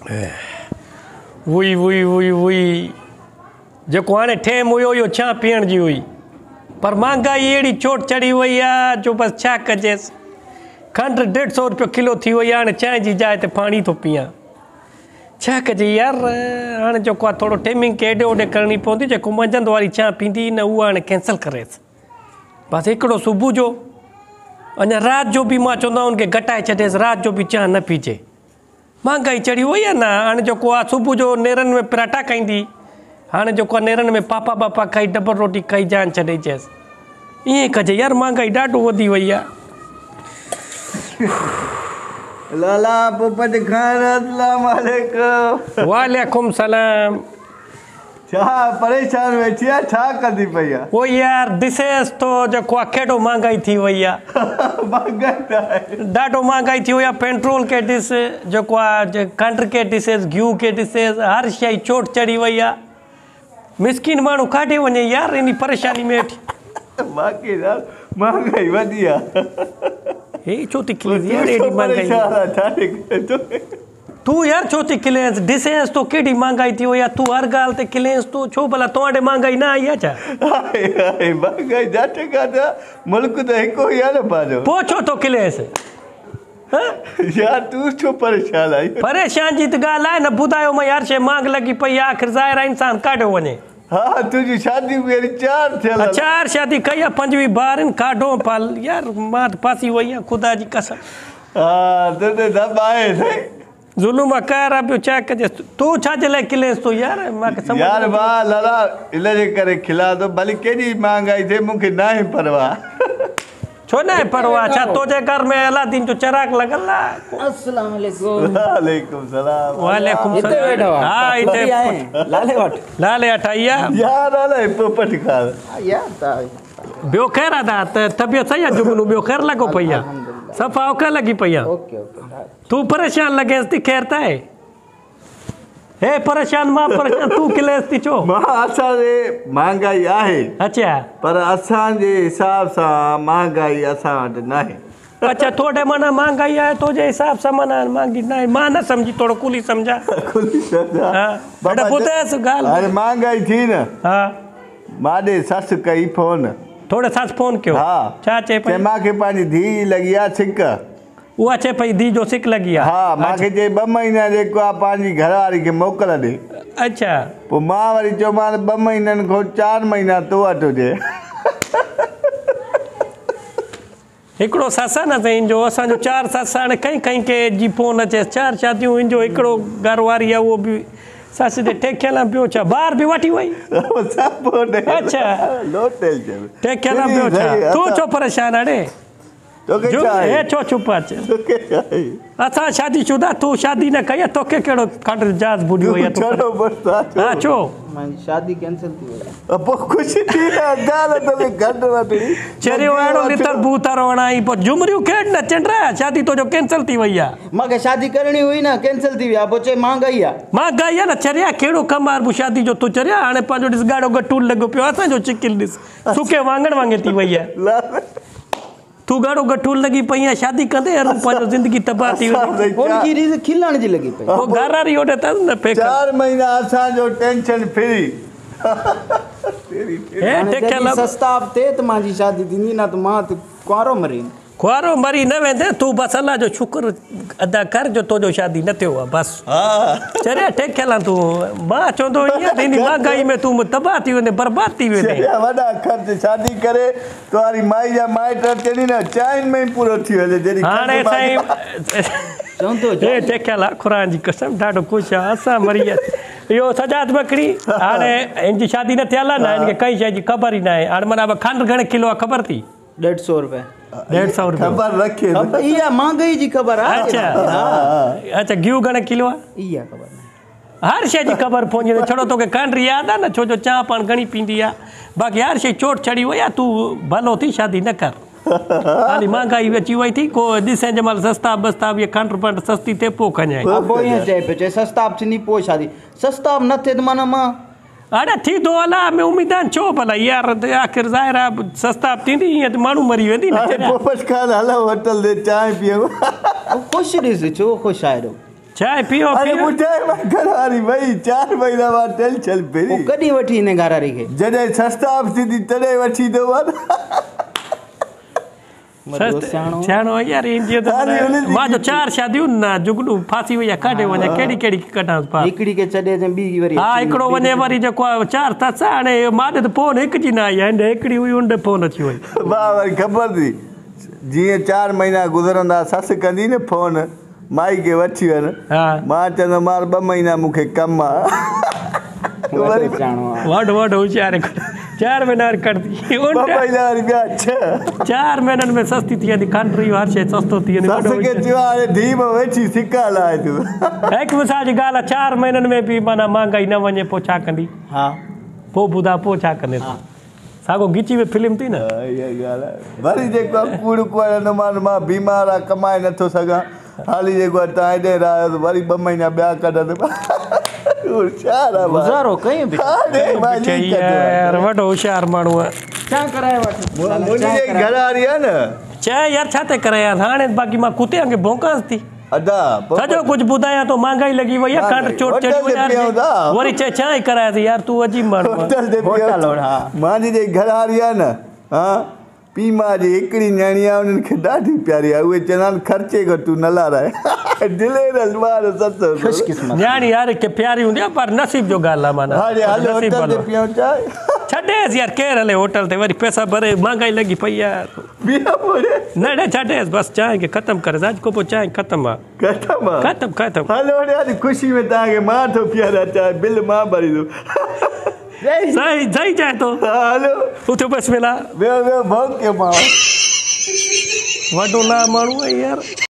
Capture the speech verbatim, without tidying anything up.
वही वही वही वही जेको हाणे ठेम हुयो इहो छा पीअण जी हुई पर महांगाई अहिड़ी चोट चढ़ी वई आहे जो बसि छा कजेसि खंड डेढ़ सौ रुपयो किलो थी वई आहे हाणे चांहि जी जाइ ते पाणी थो पीआं छा कजे यार हाणे जेको आहे थोरो टाइमिंग खे हेॾे होॾे करणी पवंदी जेको मंझंदि वारी चांहि पींदी न उहा हाणे कैंसिल करेसि बसि हिकिड़ो सुबुह जो अञा राति जो बि मां चवंदा हुनखे घटाए छॾेसि राति जो बि चांहि न पीजे महांगाई चढ़ी वई आहे न हाणे जेको आहे सुबुह जो नेरनि में पराठा खाईंदी हाणे जेको आहे नेरनि में पापा बापा खाई डबल रोटी खाई जान छॾे चएसि ईअं कजे यार महांगाई ॾाढो वधी वई आहे लाला पोपट खान अस्सलाम वालेकुम वालेकुम सलाम छा परेशान वेठी आहे छा कंदी पई आहे ओ यार ॾिसेसि थो जेको आहे केॾो महांगाई थी वई आहे महांगाई ॾाढो महांगाई थी वई आहे पेट्रोल खे ॾिस जेको आहे खंड खे ॾिसेसि घिहु खे ॾिसेसि हर शइ चोट चढ़ी वई आहे मिसकिन माण्हू काॾे वञे यार इन परेशानी में वेठी बाक़ी महांगाई वधी आहे हे छो थी खिले यार एॾी महांगाई तूं यार छो थी खिलेसि ॾिसेसि तो केॾी महांगाई थी वई आहे तूं हर ॻाल्हि ते खिलेसि तूं छो भला तो वटि महांगाई न आई आहे छा महांगाई जाट काॾा मुल्क त हिकु ई आहे न पंहिंजो पोइ छो थो खिलेसि यार तूं छो परेशान आई परेशान जी त ॻाल्हि आहे न ॿुधायो मां यार शइ महांग लॻी पई आहे आख़िर ज़ाहिर आहे इंसानु काॾो वञे हा तुंहिंजी शादी में चार थियल चार शादी कई आहे पंजवीह ॿार आहिनि काॾो पाल यार मां त फासी वई आहियां ख़ुदा जी कसम हा तुंहिंजे दम आहे ज़ुल्म कर आहे ॿियो छा कजेसि तूं छाजे लाइ खिलेसि थो यार मूंखे यार मां लाला इन जे करे खिला थो भली केॾी महांगाई थिए मूंखे न आहे परवाह छो न आहे परवाह छा तुंहिंजे घर में अलादीन जो चिराग लॻल आहे अस्सलाम वालेकुम वालेकुम सलाम वालेकुम हिते वेठो आहे हा हिते लाले वटि लाले वटि आई आहे यार अलाए पोपट खान यार त ॿियो ख़ैरु आहे दा त तबियत सही आहे जुगनू ॿियो ख़ैरु लॻो पई आहे सफ़ा औखा लॻी पई आहे ओके ओके तूं परेशान लॻेसि थी ख़ैरु त आहे हे परेशान मां परेशान तूं खिलेसि थी छो मां असांजे महांगाई आहे अच्छा पर असांजे हिसाब सां महांगाई असां वटि न आहे अच्छा थोड़े माना महंगाई आहे तुंहिंजे हिसाब सां माना महांगी न आहे मां न सम्झी थोरो कुली सम्झा खुली सम्झा हा बेटा ॿुधायसि ॻाल्हि हाणे महांगाई थी न हा माॾे ससु कई फोन थोरे ससु फोन कयो हा छा चए पई मूंखे पंहिंजी धीउ लॻी आहे छिक उहा चए पई धीउ जो सिक लॻी आहे हा मूंखे चई ॿ महीना जेको आहे पंहिंजी घरवारी खे मोकल ॾे अच्छा पोइ मां वरी चयोमांसि ॿ महीननि खां चारि महीना तो वटि हुजे हिकिड़ो ससु आहे न साईं जो असांजो चारि ससु हाणे कई कई कंहिंजी फोन अचेसि चारि शादियूं हिनजो हिकिड़ो घरवारी आहे उहो बि ससु जे टेकियल आहे ॿियो छा ॿार बि वठी वई अच्छा टेकियल आहे ॿियो छा तूं छो परेशान हाणे हे छो चुप अचे असां शादी शुदा तूं शादी न कई आहे तोखे कहिड़ो खंड जहाज़ बुॾी वई आहे हा छो मुंहिंजी शादी कैंसिल थी वई पोइ ख़ुशी थी चरियो अहिड़ो लितर बूतारो हणाई पोइ झुमरियूं खेॾ न चंड शादी तुंहिंजो कैंसिल थी वई आहे मूंखे शादी करणी हुई न कैंसिल थी वई आहे पोइ चए महांगाई आहे महांगाई आहे न चरिया कहिड़ो कमु आहे शादी जो तूं चरिया हाणे पंहिंजो ॾिस ॻाढ़ो गटूल लॻो पियो आहे असांजो चिकिल ॾिस सुके वांगण वांगे थी वई आहे तूं ॻाढ़ो गठूल लॻी पई आहे शादी कंदे यार पंहिंजो ज़िंदगी तबाह थी वई उनजी रीज़ खिलण जी लॻी पई पोइ घर वारी होॾे अथसि न फेक चारि महीना असांजो टेंशन फ्री सस्ता थिए त मुंहिंजी शादी थींदी न त मां त कुंवारो मरी कुंवारो मरी न वेंदे तूं बसि अलाह जो शुक्र अदा कर जो तुंहिंजो शादी न थियो आहे बसि चरिया टेकियल आहे तूं मां चवंदो ईअं थींदी महांगाई में तूं तबाह थी वेंदे बर्बाद थी वेंदे वॾा ख़र्च शादी करे तुंहिंजी माई जा माइट अचनि न चांहिनि में ई पूरो थी वञे जॾहिं हाणे साईं चवंदो हे टेकियल आहे ख़ुदा जी कसम ॾाढो ख़ुशि आहे असां मरी इहो सजाद बकरी हाणे हिनजी शादी न थियल आहे न हिनखे कई शइ जी ख़बर ई न आहे हाणे माना खंडु घणे किलो आहे ख़बर थी डेढ़ सौ रुपए डेढ़ सौ रुपए ख़बर रखे इहा महांगाई जी ख़बर आहे अच्छा अच्छा घिहु घणे किलो आहे इहा ख़बर न हर शइ जी ख़बर पवंदी आहे छड़ो तोखे खंड यादि आहे न छो जो चांहि पाण घणी पींदी आहे बाक़ी हर शइ चोट चढ़ी वई आहे तूं भलो थी शादी न कर हाली महांगाई अची वई थी को ॾिसे जंहिं महिल सस्ता बस्ता बि खंड पंड सस्ती थिए पोइ खञाए पोइ ईअं चए पियो चए सस्ता बि थींदी पोइ शादी सस्ता बि न थिए त माना मां अरे थींदो अलाह में उमेद आहिनि छो भला यार आख़िर ज़ाहिर आहे सस्ता बि थींदी ईअं त माण्हू मरी वेंदी न पोपट खान हलो होटल ते चांहि पीऊं ख़ुशि ॾिस छो ख़ुशि आहे चांहि पीओ अरे पीओ ॿुधाए मां घर वारी वई चारि महीना बाद टेल चल पोइ पहिरीं कॾहिं वठी हिन घरारी खे जॾहिं सस्ता बि थींदी तॾहिं वठी ईंदो आहे वॾो सियाणो सियाणो यार इंडिया हाणे हुनजी त मां जो चारि शादियूं न जुगनू फासी वई आहे काॾे वञे कहिड़ी कहिड़ी कढांसि पा हिकिड़ी खे छॾे अचनि ॿी वरी हा अची हिकिड़ो वञे, वञे वरी जेको आहे चारि अथसि हाणे मां ॾे त फोन हिकु जी न आई आहे हिकिड़ी हुई उन फोन अची वई मां वरी ख़बर थी जीअं चारि महीना गुज़रंदा ससु कंदी न फोन माई खे वठी वञ हा मां चवंदो मां ॿ महीना मूंखे कमु आहे वॾो सियाणो आहे वॾो वॾो होशियारु चारि महीना कढंदी ॿ महीना वरी ॿिया छह चारि महीननि में सस्ती थी वेंदी खंडु हर शइ सस्तो थी वेंदी ससु खे चयो हाणे धीउ में वेठी सिका लाए तूं हिकु मिसाल जी ॻाल्हि आहे चारि महीननि में बि माना महांगाई न वञे पोइ छा कंदी हा पोइ ॿुधा पोइ छा कंदे साॻो ॻिची में फिल्म थी न हा, इहा ॻाल्हि आहे वरी जेको आहे कूड़ कुआड़ न मां मां बीमार आहे कमाए नथो सघां हाली जेको आहे तव्हां हेॾे रहियो वरी ॿ महीना ॿिया कढंदुमि होशियारु आहे भाउ। गुज़ारो कयूं बि हा, ॾे, मां ईअं ई कंदो आहियां। यार वॾो होशियारु माण्हू आहे छा कराए वठि मु- मुंहिंजी जेकी घर वारी आहे न चए यार छा ते करे यार हाणे बाक़ी मां कुते खे भौंकांसि थी अदा सॼो कुझु ॿुधायां थो महांगाई लॻी वई आहे खंडु चोट होटल चढ़ी ते पियूं था। वई वरी चए छा ई करायासीं यार तूं अजीब माण्हू आहे होटल ते होटल, पियो हा। मुंहिंजी जेकी घर वारी आहे न हा पीउ मां जी हिकिड़ी न्याणी आहे उन्हनि खे ॾाढी प्यारी आहे उहे चवंदा आहिनि ख़र्चे खां तूं न लाराए दिलेर ॿार सत ख़ुशकिस्मत न्याणी यार के प्यारी हूंदी आहे पर नसीब जो ॻाल्हि आहे माना हाणे हलो नसीब होटल ते भलो। पियूं चांहि छॾेसि यार केरु हले होटल ते वरी पैसा भरे महांगाई लॻी पई आहे ॿिया पोइ न न छॾेसि बसि चांहि खे ख़तमु करे अॼु खां पोइ चांहि ख़तमु आहे ख़तमु आहे ख़तमु ख़तमु हलो हाणे अॼु ख़ुशी में तव्हांखे मां थो पीआरां चांहि बिल मां भरींदुमि सही सही चाहे तो हा हलो उथे बसि मिला वियो वियो भोग के मां वॾो ना माण्हू आहे यार